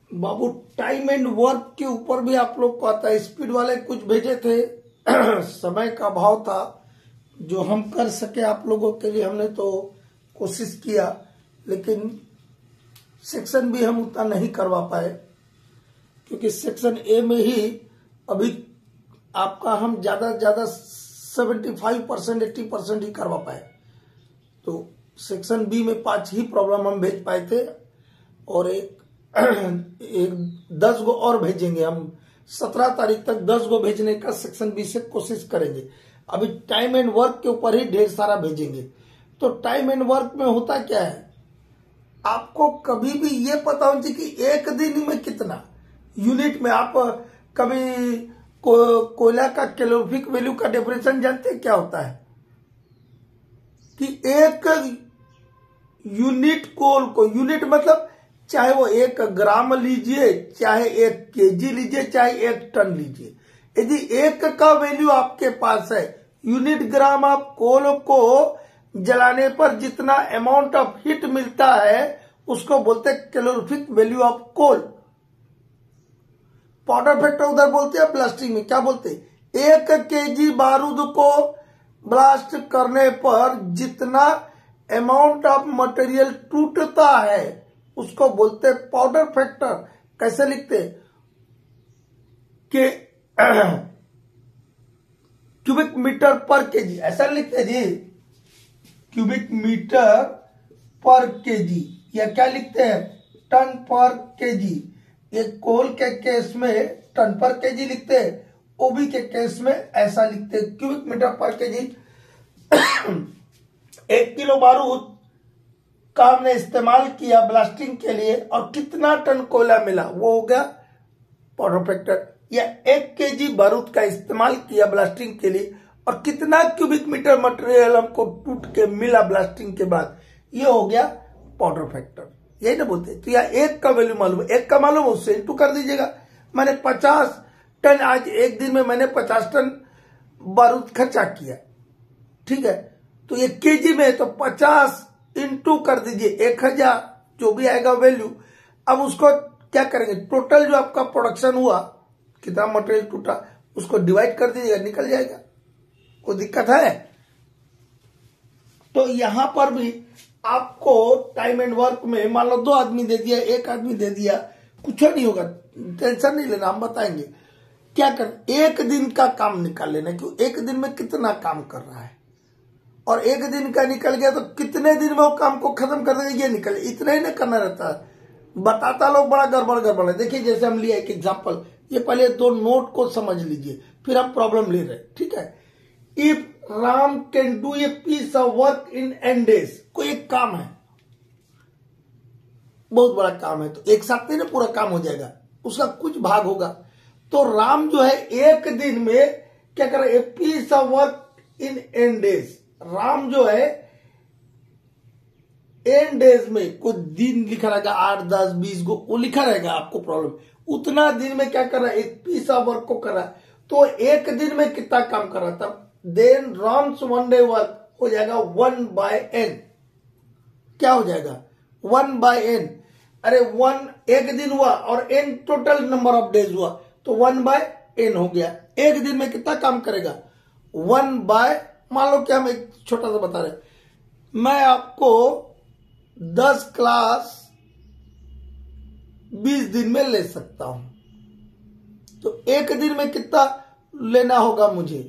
Babu time and work के ऊपर भी आप लोग को आता है। स्पीड वाले कुछ भेजे थे समय का अभाव था, जो हम कर सके आप लोगों के लिए हमने तो कोशिश किया, लेकिन सेक्शन बी हम उतना नहीं करवा पाए, क्योंकि सेक्शन ए में ही अभी आपका हम ज्यादा से ज्यादा 75% 80% ही करवा पाए। तो सेक्शन बी में 5 ही प्रॉब्लम हम भेज पाए थे, और एक 10 गो और भेजेंगे हम। 17 तारीख तक 10 गो भेजने का सेक्शन बी से कोशिश करेंगे। अभी टाइम एंड वर्क के ऊपर ही ढेर सारा भेजेंगे। तो टाइम एंड वर्क में होता क्या है, आपको कभी भी ये पता होना चाहिए कि एक दिन में कितना यूनिट में आप कभी कोयला का कैलोरीफिक वैल्यू का डेफिनेशन जानते हैं क्या होता है, कि एक यूनिट कोल को, यूनिट मतलब चाहे वो 1 ग्राम लीजिए, चाहे 1 केजी लीजिए, चाहे 1 टन लीजिए, यदि 1 का वैल्यू आपके पास है, यूनिट ग्राम आप कोल को जलाने पर जितना अमाउंट ऑफ हीट मिलता है उसको बोलते हैं calorific value of coal. Powder factor उधर बोलते हैं, ब्लास्टिंग में क्या बोलते हैं, 1 केजी बारूद को ब्लास्ट करने पर जितना अमाउंट ऑफ मटेरियल टूटता है उसको बोलते हैं पाउडर फैक्टर। कैसे लिखते कि क्यूबिक मीटर पर केजी, ऐसा लिखते जी, क्यूबिक मीटर पर केजी, या क्या लिखते हैं टन पर केजी। ये कोल के केस में टन पर केजी लिखते हैं, ओबी के केस में ऐसा लिखते हैं क्यूबिक मीटर पर केजी। 1 किलो बारूद का हमने इस्तेमाल किया ब्लास्टिंग के लिए, और कितना टन कोयला मिला वो हो गया पाउडर फैक्टर। या 1 केजी बारूद का इस्तेमाल किया ब्लास्टिंग के लिए, और कितना क्यूबिक मीटर मटेरियल हमको टूट के मिला ब्लास्टिंग के बाद, ये हो गया पाउडर फैक्टर। यही ना बोलते। तो या 1 का वैल्यू मालूम है, 1 का मालूम है, उससे इंटू कर दीजिएगा। मैंने 50 टन, आज एक दिन में मैंने 50 टन बारूद खर्चा किया, ठीक है, तो ये केजी में, तो 50 इंटू कर दीजिए 1000, जो भी आएगा वैल्यू। अब उसको क्या करेंगे, टोटल जो आपका प्रोडक्शन हुआ, कितना मटेरियल टूटा, उसको डिवाइड कर दीजिएगा, निकल जाएगा। कोई दिक्कत है? तो यहां पर भी आपको टाइम एंड वर्क में मान लो 2 आदमी दे दिया, 1 आदमी दे दिया, कुछ नहीं होगा, टेंशन नहीं लेना, हम बताएंगे क्या कर। 1 दिन का काम निकाल लेना, क्यों 1 दिन में कितना काम कर रहा है, और 1 दिन का निकल गया तो कितने दिन में वो काम को खत्म कर देगा, ये निकल, इतना ही नहीं करना रहता है। बताता लोग बड़ा गड़बड़ है। देखिए जैसे हम लिया एक एग्जांपल, ये पहले 2 नोट को समझ लीजिए, फिर हम प्रॉब्लम ले रहे, ठीक है। If Ram can do a piece of work in n days, कोई एक काम है, बहुत बड़ा काम है, तो एक साथ नहीं ना पूरा काम हो जाएगा, उसका कुछ भाग होगा। तो राम जो है 1 दिन में क्या कर रहा है, a piece of work in n days। Ram जो है n days में कुछ दिन लिखा रहेगा, 8 10 20 को वो लिखा रहेगा, आपको प्रॉब्लम उतना दिन में क्या कर रहा है, एक पीस ऑफ वर्क को कर रहा है। तो 1 दिन में कितना काम कर रहा था, देन राम्स 1 day वर्क हो जाएगा 1/n। क्या हो जाएगा 1/n। अरे 1 दिन हुआ और n total number of days हुआ, तो 1/n हो गया। 1 दिन में कितना काम करेगा 1/, मान लो क्या, हम एक छोटा सा बता रहे, मैं आपको 10 क्लास 20 दिन में ले सकता हूं, तो 1 दिन में कितना लेना होगा मुझे,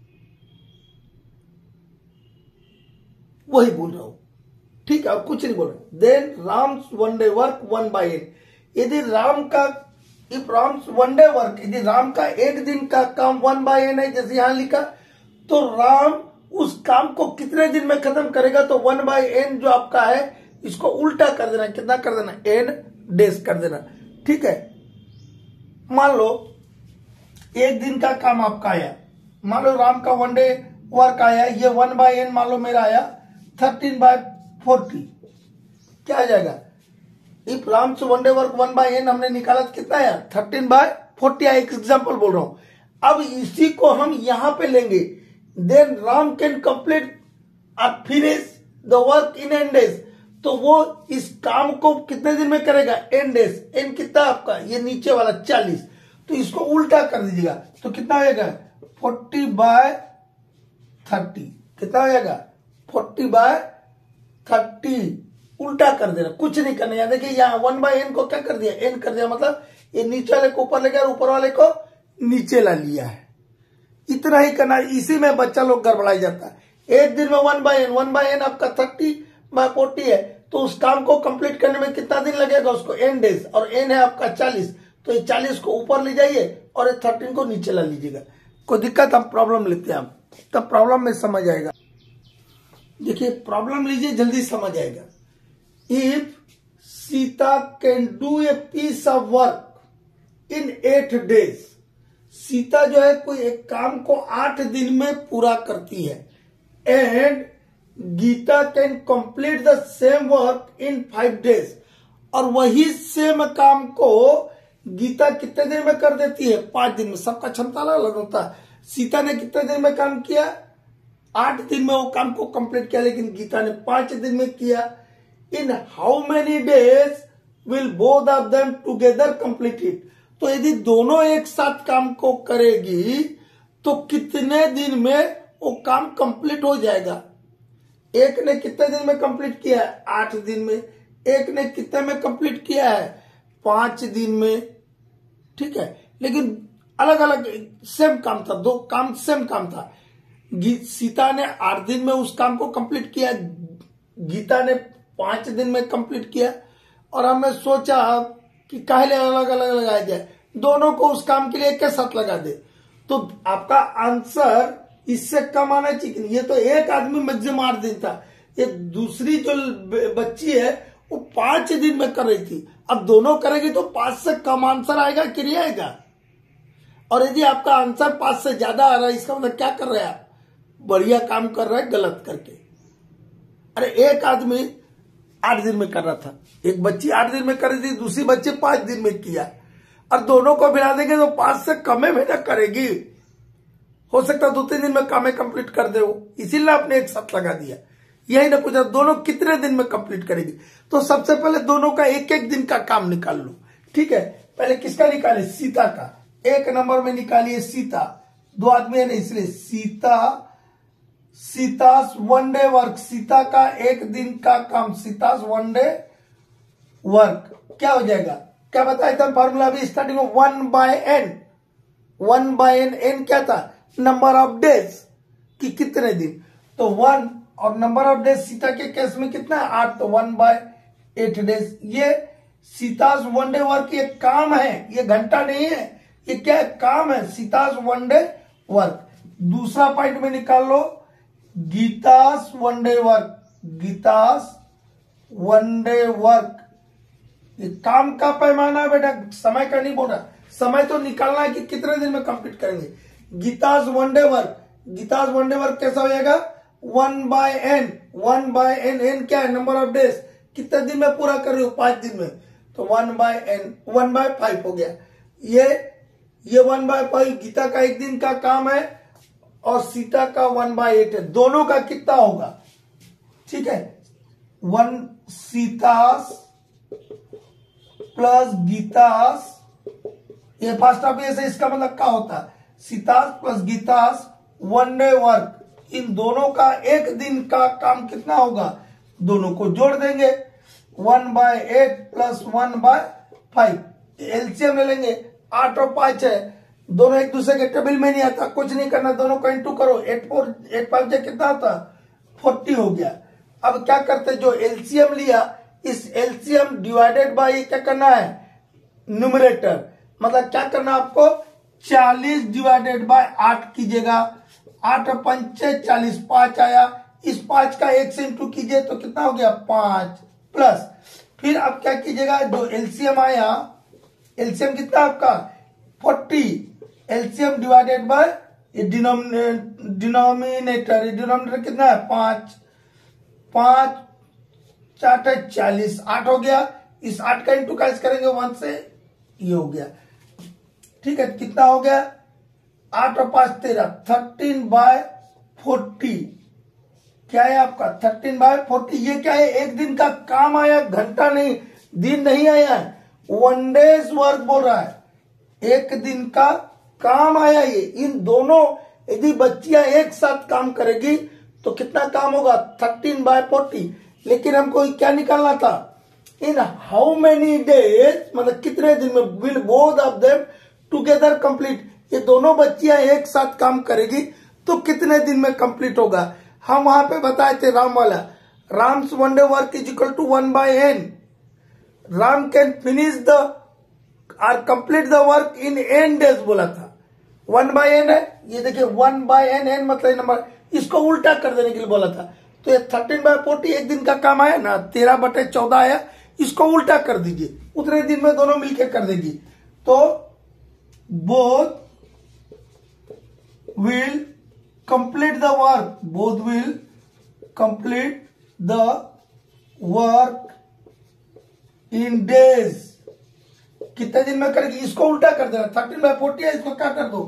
वही बोल रहा हूं, ठीक है, और कुछ नहीं बोल रहा। Then Ram's 1 day work 1/n। यदि राम का, इफ राम्स 1 day वर्क, यदि राम का 1 दिन का काम 1/n है, जैसे यहां लिखा, तो राम उस काम को कितने दिन में खत्म करेगा, तो 1/n जो आपका है, इसको उल्टा कर देना, कितना कर देना, n days कर देना, ठीक है। मान लो 1 दिन का काम आपका आया, मान लो राम का 1 day वर्क आया, ये 1/n मान लो मेरा आया 13/40, क्या आ जाएगा, if Ram's 1 day work 1/n हमने निकाला तो कितना आया 13/40 आया, एक एग्जांपल बोल रहा हूं। अब इसी को हम यहां पे लेंगे, देन राम कैन कंप्लीट और finish the work in n days। तो वो इस काम को कितने दिन में करेगा, n डेज। n कितना आपका, ये नीचे वाला 40, तो इसको उल्टा कर दीजिएगा तो कितना हो जाएगा 40/30। कितना हो जाएगा 40/30, उल्टा कर देना, कुछ नहीं करना। याद देखिए यहाँ 1/n को क्या कर दिया, n कर दिया, मतलब ये नीचे वाले को ऊपर ले गया और ऊपर वाले को नीचे ला लिया है। इतना ही करना, इसी में बच्चा लोग गड़बड़ाई जाता है। एक दिन में 1/n आपका 30/40 है, तो उस काम को कंप्लीट करने में कितना दिन लगेगा, उसको n डेज, और n है आपका 40, तो ये 40 को ऊपर ले जाइए और ये 13 को नीचे ला लीजिएगा। कोई दिक्कत, हम प्रॉब्लम लेते हैं, हम तब प्रॉब्लम में समझ आएगा। देखिए प्रॉब्लम लीजिए, जल्दी समझ आएगा। If Sita can do a piece of work in 8 days, Sita जो है कोई एक काम को 8 दिन में पूरा करती है, and Gita can complete the same work in 5 days, और वही सेम काम को गीता कितने दिन में कर देती है, 5 दिन में। सबका क्षमता अलग अलग होता है। सीता ने कितने दिन में काम किया, 8 दिन में वो काम को कंप्लीट किया, लेकिन गीता ने 5 दिन में किया। In how many days will both of them together complete it, तो यदि दोनों एक साथ काम को करेगी तो कितने दिन में वो काम कंप्लीट हो जाएगा। एक ने कितने दिन में कंप्लीट किया है, 8 दिन में। एक ने कितने में कंप्लीट किया है, 5 दिन में। ठीक है, लेकिन अलग अलग सेम काम था, दो काम सेम काम था। सीता ने 8 दिन में उस काम को कंप्लीट किया, गीता ने 5 दिन में कंप्लीट किया। और हमने सोचा कि काहे अलग अलग लगाया जाए, दोनों को उस काम के लिए एक साथ लगा दे, तो आपका आंसर इससे कम आना चाहिए। ये तो एक आदमी मैक्सिमम 8 दिन था, ये दूसरी जो बच्ची है वो 5 दिन में कर रही थी। अब दोनों करेगी तो 5 से कम आंसर आएगा कि नहीं आएगा। और यदि आपका आंसर 5 से ज्यादा आ रहा है, इसका मतलब क्या कर रहे हैं आप, बढ़िया काम कर रहे हैं गलत करके। अरे एक आदमी 8 दिन में कर रहा था, एक बच्ची 8 दिन में कर रही थी, दूसरी बच्ची 5 दिन में किया, और दोनों को मिला देंगे तो 5 से कम मेहनत करेगी। हो सकता है 2-3 दिन में काम कंप्लीट कर दे वो, इसीलिए आपने एक साथ लगा दिया। यही ना पूछा दोनों कितने दिन में कंप्लीट करेगी, तो सबसे पहले दोनों का एक एक दिन का काम निकाल लो। ठीक है, पहले किसका निकाले, सीता का। 1 नंबर में निकालिए सीता, 2 आदमी है ना इसलिए सीता's 1 डे वर्क, सीता का 1 दिन का काम, सीता's 1 डे वर्क क्या हो जाएगा, क्या बताया था फॉर्मूला अभी स्टार्टिंग में, 1/n। 1/n, n क्या था, नंबर ऑफ डेज कि कितने दिन, तो 1 और नंबर ऑफ डेज सीता के केस में कितना है 8, तो 1/8 डेज। ये सीता's 1 डे वर्क ये काम है, ये घंटा नहीं है, ये क्या काम है, सीता's 1 डे वर्क। दूसरा पॉइंट में निकाल लो Gita's 1 day work, Gita's 1 day work, ये काम का पैमाना है बेटा, समय का नहीं बोल रहा, समय तो निकालना है कि कितने दिन में कंप्लीट करेंगे। Gita's 1 day work, Gita's 1 day work कैसा हो जाएगा 1/n। 1/n, n क्या है, नंबर ऑफ डेज, कितने दिन में पूरा कर रही हो, 5 दिन में, तो 1/n 1/5 हो गया। ये 1/5 गीता का 1 दिन का काम है और सीता का 1/8 है, दोनों का कितना होगा। ठीक है, 1 सीता's प्लस गीता's, ये फर्स्ट ऑफ ये से इसका मतलब क्या होता है, Sita's plus Gita's 1 day work, इन दोनों का 1 दिन का काम कितना होगा, दोनों को जोड़ देंगे 1/8 प्लस 1/5, एलसीएम ले लेंगे, 8 और 5 है, दोनों एक दूसरे के टेबल में नहीं आता, कुछ नहीं करना, दोनों को इंटू करो, 8 5 कितना होता 40 हो गया। अब क्या करते, जो एलसीएम लिया इस एलसीएम डिवाइडेड बाय क्या करना है, न्यूमरेटर, मतलब क्या करना आपको 40 डिवाइडेड बाय 8 कीजिएगा, 8 और 5 40, 5 आया, इस 5 का 1 से इंटू कीजिए तो कितना हो गया 5 प्लस, फिर अब क्या कीजिएगा, जो एलसीएम आया, एलसीएम कितना आपका 40, LCM divided by denominator, denominator कितना है 5, 5 4 40, 8 हो गया, इस 8 का इंटू कैसे करेंगे 1 से, ये हो गया। ठीक है, कितना हो गया 8 और 5 13, 13/40, क्या है आपका 13/40। ये क्या है, एक दिन का काम आया, घंटा नहीं, दिन नहीं आया है, 1 डेज वर्क बोल रहा है, एक दिन का काम आया ये। इन दोनों यदि बच्चियां एक साथ काम करेगी तो कितना काम होगा 13/40। लेकिन हमको क्या निकालना था, इन हाउ मेनी डेज, मतलब कितने दिन में will both of them together complete. ये दोनों बच्चियां एक साथ काम करेगी तो कितने दिन में कंप्लीट होगा। हम वहां पे बताए थे राम वाला, Ram's 1 day work is equal to 1/n। Ram can finish the और complete the work in n days बोला था। 1/n है, ये देखिए 1/n, n मतलब नंबर, इसको उल्टा कर देने के लिए बोला था। तो ये 13/40 एक दिन का काम आया ना, 13/14 आया, इसको उल्टा कर दीजिए, उतने दिन में दोनों मिलकर कर देगी। तो both will complete the work, both will complete the work in days. कितने दिन में करेगी, इसको उल्टा कर देना, 13/40 है, इसको क्या कर दो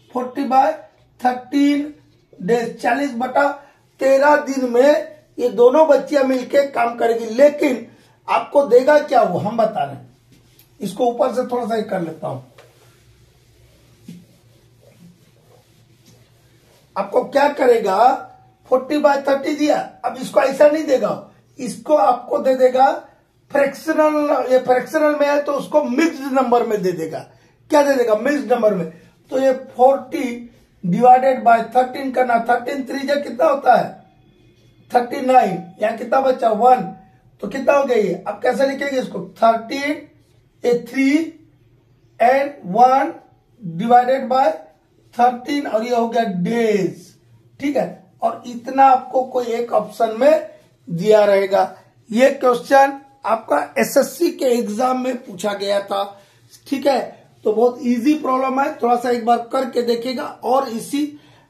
40/13 डेज, 40/13 दिन में ये दोनों बच्चियां मिलके काम करेगी। लेकिन आपको देगा क्या वो हम बता रहे हैं। इसको ऊपर से थोड़ा सा ही कर लेता हूं। आपको क्या करेगा, 40/30 दिया, अब इसको ऐसा नहीं देगा, इसको आपको दे देगा फ्रैक्शनल। ये फ्रैक्शनल में है तो उसको मिक्स्ड नंबर में दे देगा। क्या दे देगा, मिक्स्ड नंबर में। तो ये 40/13 करना, 13 3 कितना होता है 39, यहां कितना बचा 1, तो कितना हो गया ये। अब कैसे लिखेंगे इसको, 13 3 एंड 1 डिवाइडेड बाय 13 और ये हो गया डेज। ठीक है, और इतना आपको कोई एक ऑप्शन में दिया रहेगा। ये क्वेश्चन आपका एसएससी के एग्जाम में पूछा गया था। ठीक है, तो बहुत इजी प्रॉब्लम है, थोड़ा सा एक बार करके देखिएगा। और इसी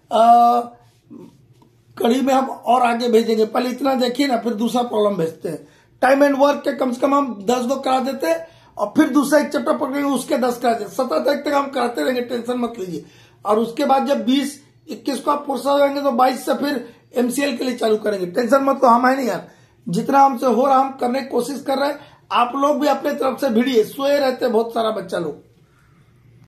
कड़ी में हम और आगे भेजेंगे। पहले इतना देखिए ना, फिर दूसरा प्रॉब्लम भेजते हैं। टाइम एंड वर्क के कम से कम हम 10 गो करा देते हैं और फिर दूसरा एक चैप्टर पकड़ेंगे, उसके 10 करा देते। 17 तारीख तक हम कराते रहेंगे, टेंशन मत लीजिए। और उसके बाद जब 20-21 को आप फुर्सत हो जाएंगे तो 22 से फिर एमसीएल के लिए चालू करेंगे। टेंशन मत, तो हम है नहीं यार, जितना हमसे हो रहा हम करने की कोशिश कर रहे हैं। आप लोग भी अपने तरफ से भिड़िए, सोए रहते बहुत सारा बच्चा लोग।